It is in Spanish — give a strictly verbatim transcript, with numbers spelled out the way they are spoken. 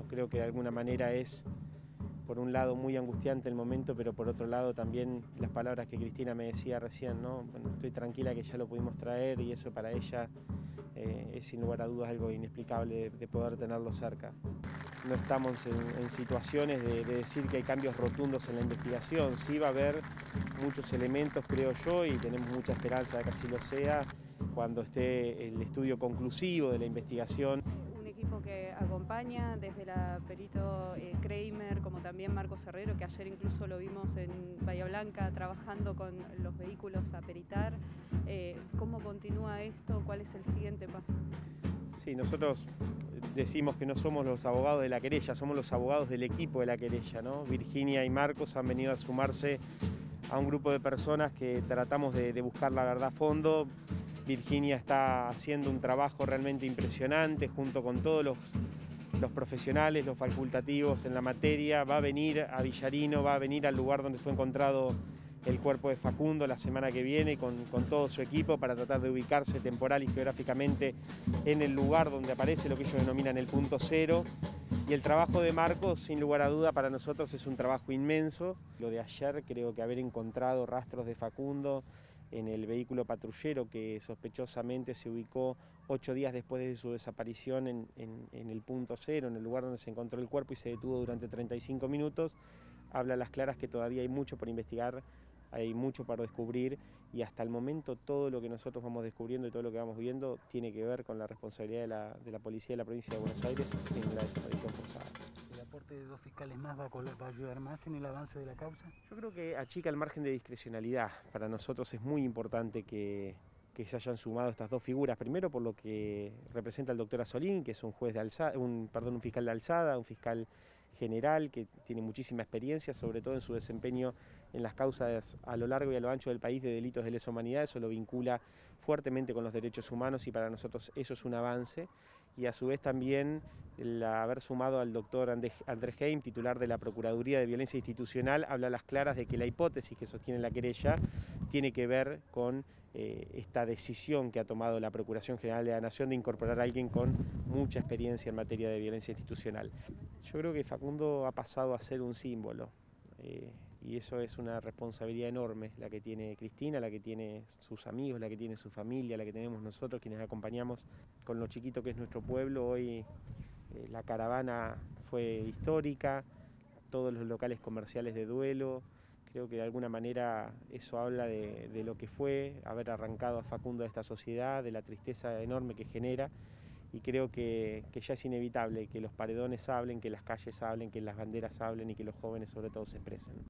bueno, creo que de alguna manera es, por un lado, muy angustiante el momento, pero por otro lado también las palabras que Cristina me decía recién, ¿no? Bueno, estoy tranquila que ya lo pudimos traer y eso para ella eh, es sin lugar a dudas algo inexplicable de, de poder tenerlo cerca. No estamos en, en situaciones de, de decir que hay cambios rotundos en la investigación, sí va a haber muchos elementos, creo yo, y tenemos mucha esperanza de que así lo sea, cuando esté el estudio conclusivo de la investigación. Un equipo que acompaña desde la perito eh, Kramer, como también Marcos Herrero, que ayer incluso lo vimos en Bahía Blanca trabajando con los vehículos a peritar. Eh, ¿Cómo continúa esto? ¿Cuál es el siguiente paso? Sí, nosotros decimos que no somos los abogados de la querella, somos los abogados del equipo de la querella, ¿no? Virginia y Marcos han venido a sumarse a un grupo de personas que tratamos de, de buscar la verdad a fondo. Virginia está haciendo un trabajo realmente impresionante junto con todos los, los profesionales, los facultativos en la materia. Va a venir a Villarino, va a venir al lugar donde fue encontrado el cuerpo de Facundo la semana que viene con, con todo su equipo para tratar de ubicarse temporal y geográficamente en el lugar donde aparece lo que ellos denominan el punto cero. Y el trabajo de Marcos, sin lugar a duda, para nosotros es un trabajo inmenso. Lo de ayer, creo que haber encontrado rastros de Facundo en el vehículo patrullero que sospechosamente se ubicó ocho días después de su desaparición en, en, en el punto cero, en el lugar donde se encontró el cuerpo y se detuvo durante treinta y cinco minutos, habla a las claras que todavía hay mucho por investigar, hay mucho para descubrir y hasta el momento todo lo que nosotros vamos descubriendo y todo lo que vamos viendo tiene que ver con la responsabilidad de la, de la policía de la provincia de Buenos Aires en la desaparición forzada. ¿El aporte de dos fiscales más va a, va a ayudar más en el avance de la causa? Yo creo que achica el margen de discrecionalidad. Para nosotros es muy importante que, que se hayan sumado estas dos figuras. Primero por lo que representa el doctor Asolín, que es un juez de alzada, un, perdón, un fiscal de alzada, un fiscal general que tiene muchísima experiencia, sobre todo en su desempeño en las causas a lo largo y a lo ancho del país de delitos de lesa humanidad. Eso lo vincula fuertemente con los derechos humanos y para nosotros eso es un avance. Y a su vez también el haber sumado al doctor Andrés Heim, titular de la Procuraduría de Violencia Institucional, habla a las claras de que la hipótesis que sostiene la querella tiene que ver con eh, esta decisión que ha tomado la Procuración General de la Nación de incorporar a alguien con mucha experiencia en materia de violencia institucional. Yo creo que Facundo ha pasado a ser un símbolo. Eh, y eso es una responsabilidad enorme, la que tiene Cristina, la que tiene sus amigos, la que tiene su familia, la que tenemos nosotros, quienes acompañamos con lo chiquito que es nuestro pueblo. Hoy eh, la caravana fue histórica, todos los locales comerciales de duelo. Creo que de alguna manera eso habla de, de lo que fue haber arrancado a Facundo de esta sociedad, de la tristeza enorme que genera. Y creo que, que ya es inevitable que los paredones hablen, que las calles hablen, que las banderas hablen y que los jóvenes sobre todo se expresen.